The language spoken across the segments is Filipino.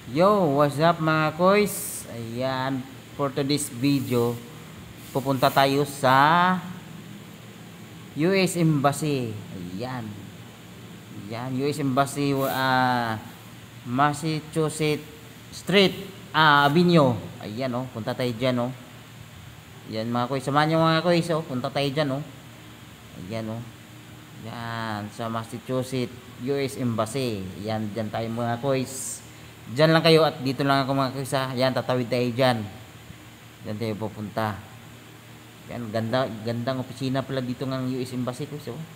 Yo, what's up mga koys? Ayan, for today's video, pupunta tayo sa US Embassy. Ayan. Ayan, US Embassy, Massachusetts Street, Avenue. Ayan, oh, punta tayo dyan, oh. Ayan mga koys, samahan nyo mga koys, oh. Punta tayo dyan, oh. Ayan, oh. Ayan, sa Massachusetts US Embassy. Ayan, dyan tayo mga koys. Diyan lang kayo at dito lang ako mga kuisa. Yan, tatawid tayo dyan. Diyan tayo pupunta. Yan, gandang opisina pala dito ng US Embassy ko. So,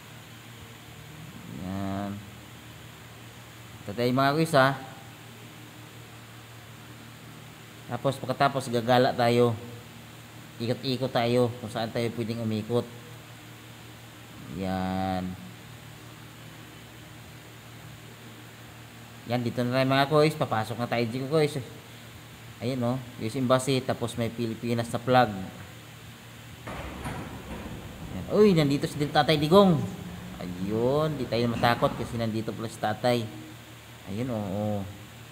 yan. Ito tayo mga kuisa. Tapos pagkatapos gagala tayo. Ikot-ikot tayo kung saan tayo pwedeng umikot. Yan. Yan, dito na tayo mga koys. Papasok na tayo dito koys. Ayan o, US Embassy. Tapos may Pilipinas na flag. Yan. Uy, nandito si Tatay Digong. Ayun, di tayo matakot kasi nandito pala si Tatay. Ayun o.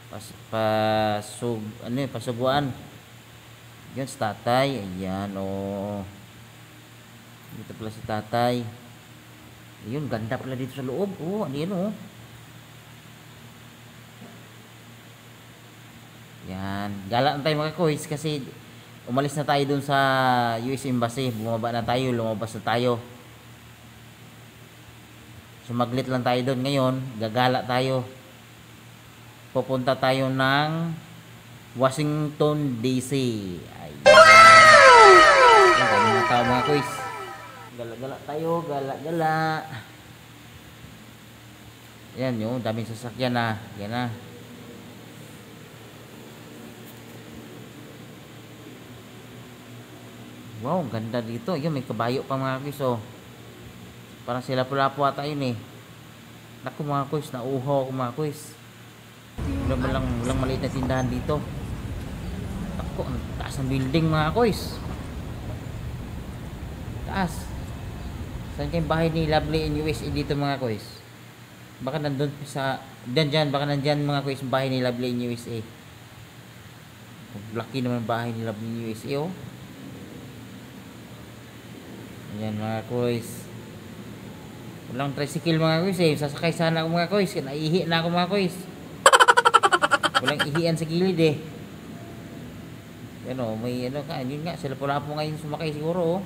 Pasuguan. Yan si Tatay. Ayan o. Dito pala si Tatay. Ayun, ganda pala dito sa loob. Oh, ano yan o. Yan. Gala na tayo mga koys kasi umalis na tayo dun sa US Embassy. Bumaba na tayo, lumabas na tayo. Sumaglit lang tayo dun. Ngayon, gagala tayo. Pupunta tayo ng Washington DC. Ayan. Ayan, dami na tao mga koys. Gala-gala tayo, gala-gala. Ayan yun, daming sasakyan na. Yan na. Wow, ganda dito. Yun, may kabayo pa mga kuys, oh. Parang sila pula-po ata yun, eh. Naku mga kuys, nauuhaw ako mga kuys. Walang maliit na tindahan dito. Naku, ang taas ng building mga kuys. Taas. Saan kayong bahay ni Lovely in USA dito mga kuys? Baka nandun sa... Dyan, baka nandyan mga kuys bahay ni Lovely in USA. Laki naman bahay ni Lovely in USA, oh. Ayan mga koys. Walang tricycle mga koys eh. Sasakay sana ako mga koys. Naihi na ako mga koys. Walang ihian sa gilid eh. Yan o. May ano ka. Yun nga. Sila pala po ngayon sumakay siguro oh.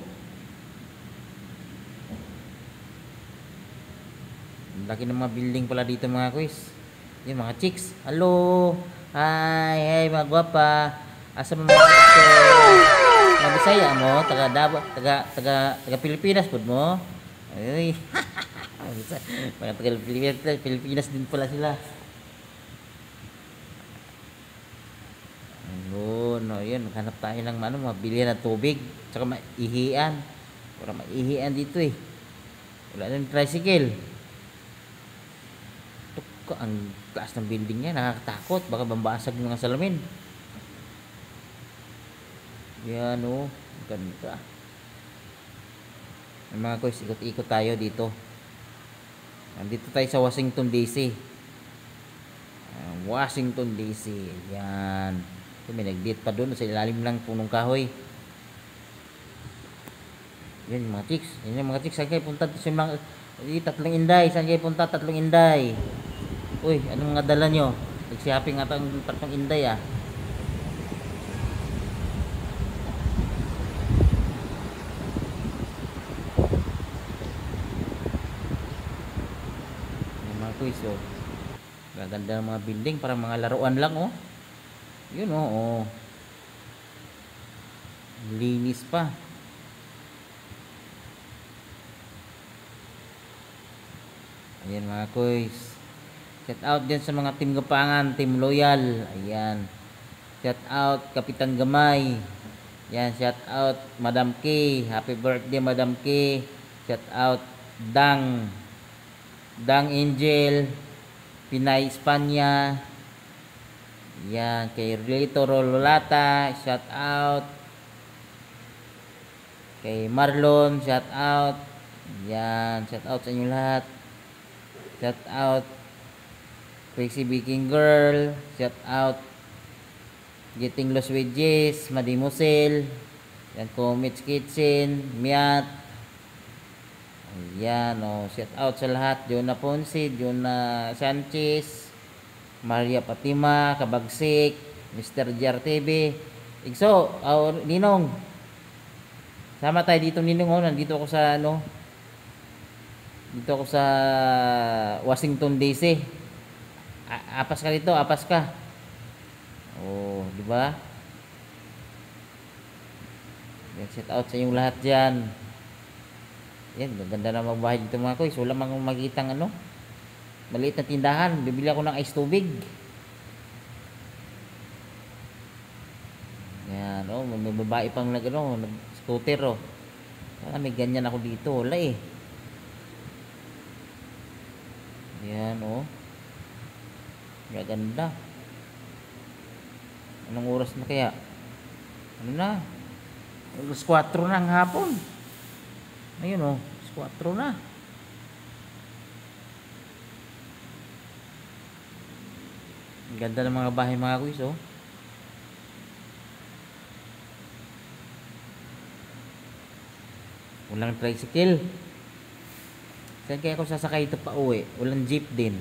Laki ng mga building pala dito mga koys. Yan mga chicks. Hello. Hi mga gwapa. Asa mo mga mga Bisaya mo, taga Pilipinas pud mo. Ay. Mga taga Pilipinas din pala sila. Ayun, no, yun, hanap tayo ng mabilihan ng tubig, tsaka maihian. Para maihian dito eh. Wala nang tricycle. Tuko ang taas ng building niya, nakakatakot, baka bambasag ng mga salamin. Yan o, ganda. Mga koys, ikot-ikot tayo dito. Nandito tayo sa Washington DC. Washington DC. Yan. Ito, may nag-date pa doon sa ilalim lang punong kahoy. Yan mga chicks. Yan yung mga chicks. Saan kayo punta? Tatlong inday. Saan kayo punta? Tatlong inday. Uy, anong mga dala nyo? Nag-shopping ata ang tatlong inday ah. Oh. Gaganda ng mga building, parang mga laruan lang oh. Yun oh. Linis pa. Ayan mga koys. Shout out din sa mga team Gapangan, team Loyal. Ayan. Shout out Kapitan Gamay. Ayan, shout out Madam K. Happy birthday Madam K. Shout out Dang Angel, Pinay Espanya. Yan, kay Relito Rololata, shout out. Kay Marlon, shout out. Yan, shout out sa inyo lahat. Shout out Crazy Baking Girl, shout out. Getting Lost with Jess, Madimosel, yan, Comet's Kitchen, Miat. Ayan, shout out sa lahat. Jonah Ponce, Jonah Sanchez, Maria Fatima, Kabagsik, Mr. JRTV. Igso, Ninong. Sama tayo dito, Ninong. Nandito ako sa dito ako sa Washington DC. Apas ka dito, apas ka. Oh, di ba? Shout out sa inyong lahat diyan. Yan, ganda na magbahay dito mga koy. Wala mang magitang maliit na tindahan. Bibili ako ng ice tubig. Yan, may babae pang nag-scooter, may ganyan ako dito. Wala eh. Yan, ganda. Anong oras na kaya? Ano na? Alas 4 na ng hapon. Ayun, alas 4 na. Ang ganda ng mga bahay mga kuys, Walang tricycle. Saan kaya ako sasakay ito pa uwi? Walang jeep din.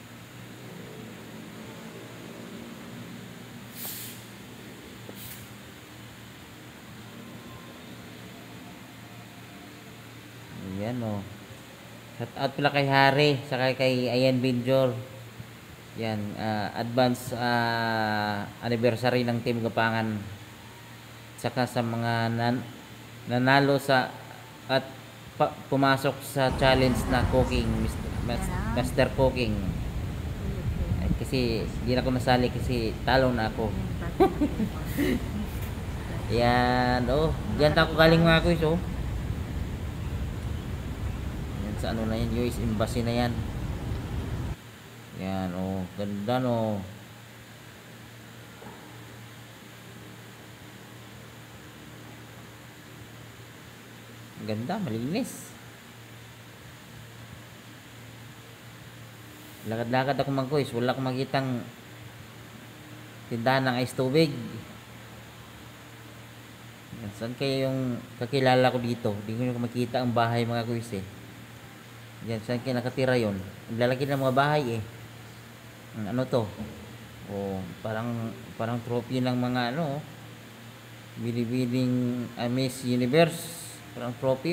Ayan, shout out pala kay Hari, saka kay Ayan Binjor. Yan, advance anniversary ng Team Gapangan. Saka sa mga nanalo sa at pumasok sa challenge na cooking, Master Cooking. Ay, kasi hindi na ako nasali kasi talo na ako. Yan, diyan ako galing mga kuys, Yan sa na yan, US Embassy na yan. Yan, ganda ganda, malinis. Lakad-lakad ako mga kuys, wala akong makitang tindahan ng ice tubig. Saan kaya yung kakilala ko dito? Hindi ko makita ang bahay mga kuys eh. Yan, saan kaya nakatira yon? Ang lalaki ng mga bahay eh. Ano to? Parang trophy ng mga binibining Miss Universe. Parang trophy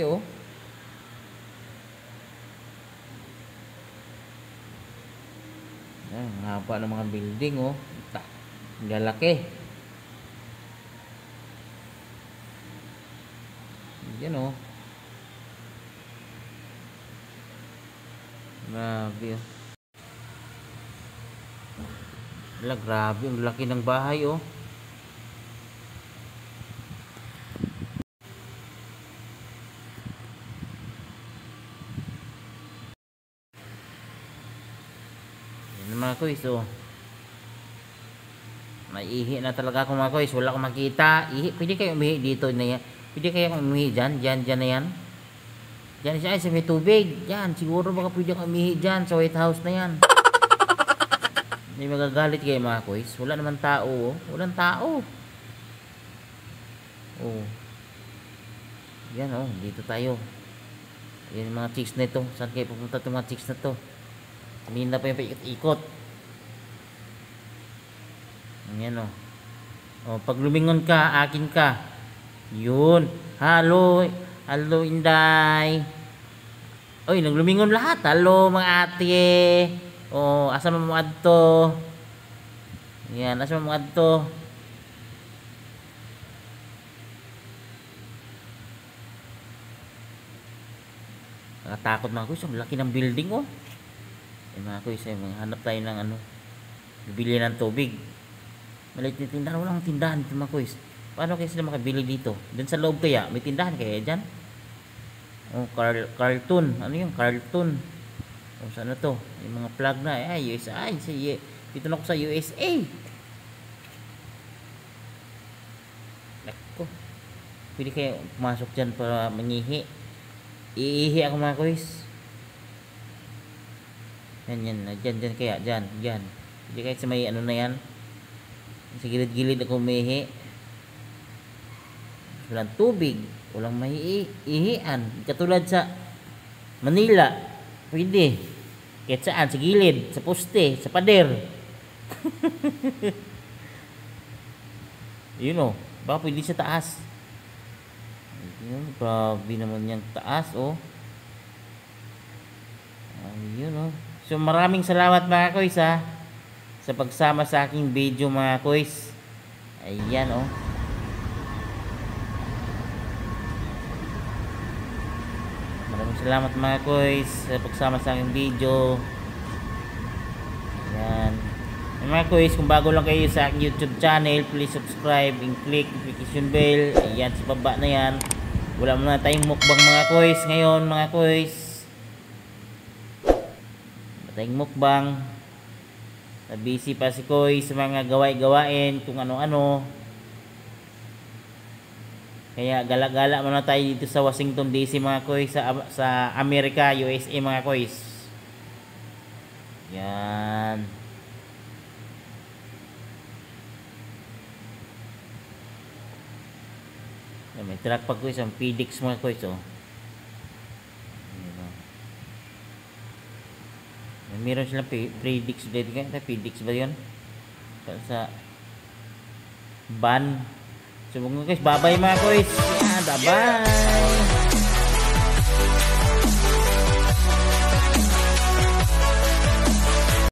Yan, haba ng mga building ang lalaki. Yan grabe grabe ang laki ng bahay yan mga kuys maihi na talaga ako mga kuys, wala akong makita. Pwede kayo umihi dito na yan, pwede kayo umihi dyan na yan. Diyan siya sa may tubig. Diyan, siguro baka pwede kang umihi dyan sa White House na yan. May magagalit kayo mga kuys. Wala naman tao Walang tao. Yan dito tayo. Yan yung mga chicks na ito. Saan kayo pupunta itong mga chicks na ito? Kanina pa yung paikot-ikot. Yan pag lumingon ka, akin ka. Yun. Hello Inday. Oy, naglumingon lahat. Hello mga ate. Asa mo mga adto? Yan, asa mo mga adto? Nakatakot mga kuys, ang laki ng building mga kuys, hanap tayo ng bibili ng tubig. Maliit na tindahan, walang tindahan dito mga kuys. Paano kayo sila makabili dito? Doon sa loob kaya, may tindahan kaya dyan? Carlton. Ano yung Carlton? Saan na to? Yung mga plug na. USA. Dito na ako sa USA. Nako. Pwede kayo pumasok dyan para mangihi. Iihi ako mga kuys. Yan. Dyan kaya. Dyan. Hindi kahit sa may ano na yan. Sa gilid-gilid ako umihi. Walang tubig. Walang maiihian. Katulad sa Manila. Pwede. Kahit saan. Sa gilid. Sa poste. Sa pader. Yun o. Baka pwede sa taas. Ayun. Grabe naman yung taas o. Ayun o. So maraming salamat mga koys ha. Sa pagsama sa aking video mga koys. Ayan o. Maraming salamat mga koys sa pagsama sa aking video. Ayan. Mga koys, kung bago lang kayo sa aking YouTube channel, please subscribe and click notification bell. Ayan, sa baba na yan. Wala muna tayong mukbang mga koys ngayon mga koys. Wala tayong mukbang. Busy pa si Koy sa mga gawain kung ano-ano. Kaya gala-gala muna tayo dito sa Washington DC mga koy, sa Amerika, USA mga koys. Yan. Yan, may truck pa koys, ang PDX mga koys oh. Meron silang PDX ba yun? PDX ba yun? Sa van. So mga guys, bye bye mga koys. Bye bye.